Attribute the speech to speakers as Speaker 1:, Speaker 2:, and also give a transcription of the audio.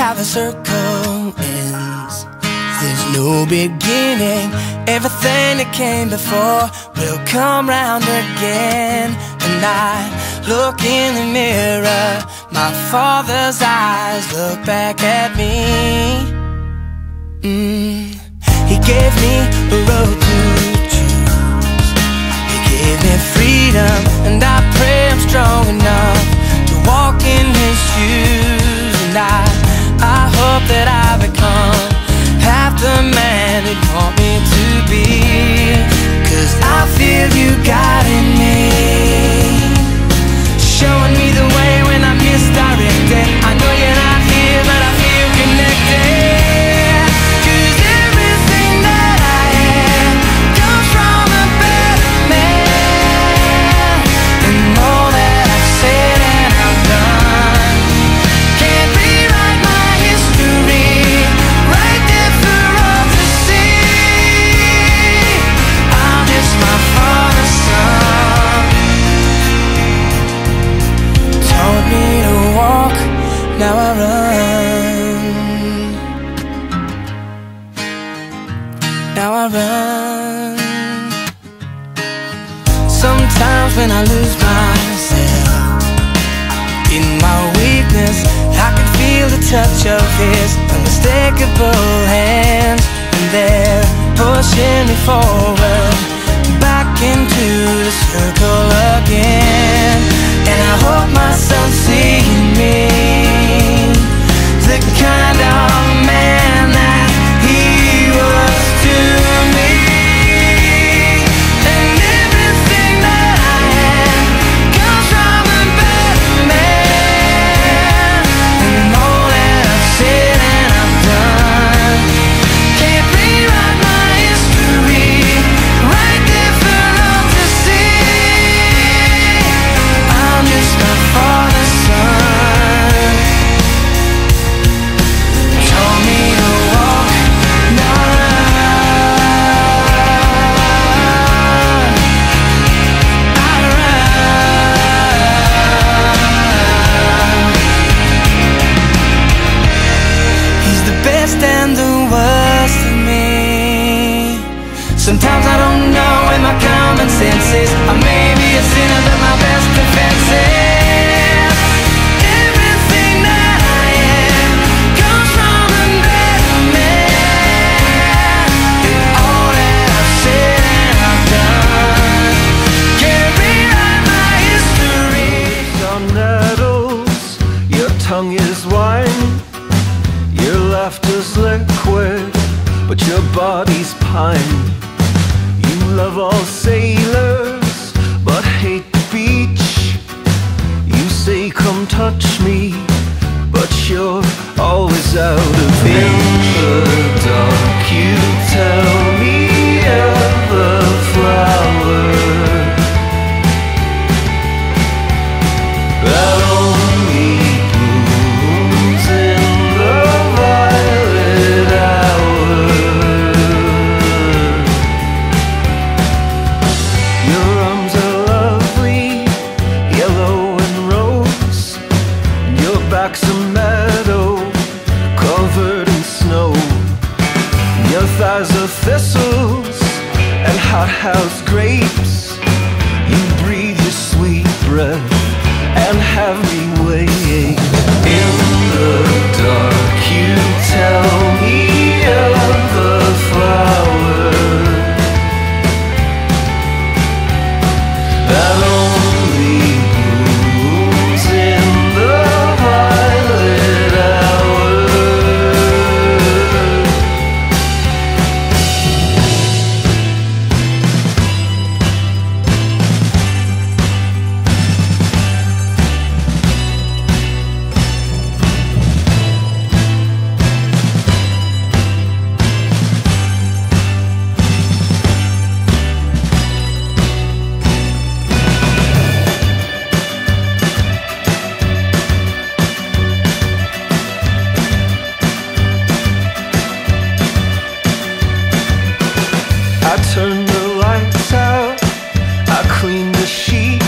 Speaker 1: how the circle ends. There's no beginning. Everything that came before will come round again. And I look in the mirror, my father's eyes look back at me. He gave me a road to choose. He gave me freedom, and I pray I'm strong enough to walk in his shoes. And I hope that I become half the man he'd want me to be. 'Cause I feel you guiding me, showing me the way when I'm misdirected. I know you're not here, but I feel connected. 'Cause everything that I am comes from a better man. And all that I've said and I've done can't rewrite my history, right there for all to see. I'm just my father's son. Taught me to walk, now I run. Now I run. Sometimes when I lose myself in my weakness, I can feel the touch of his unmistakable hands, and they're pushing me forward, back into the circle again. And I hope my son's seeing me, the kind of man that he was to me. And everything that I am comes from a better man. And all that I've said and I've done can't rewrite my history, right there for all to see. I'm just my father's son. Told me to walk, now I run. He's the best and the worst of me. Sometimes I don't know where my common sense is. I may be a sinner, but my best defense is everything that I am comes from a better man. And all that I've said and I've done can't rewrite my history.
Speaker 2: Your nettles, your tongue is wine, your laughter's liquid, but your body's pine. You love all sailors, but hate the beach. You say come touch me, but you're always out of reach. In the dark you tell me of the flower that only blooms in the violet hour. Your arms are lovely, yellow and rose, and your back's a meadow covered in snow. Your thighs are thistles and hothouse grapes. You breathe your sweet breath and have me waiting. In the dark you tell me of the flower that only blooms in the violet hour. I turned the lights out, I cleaned the sheets.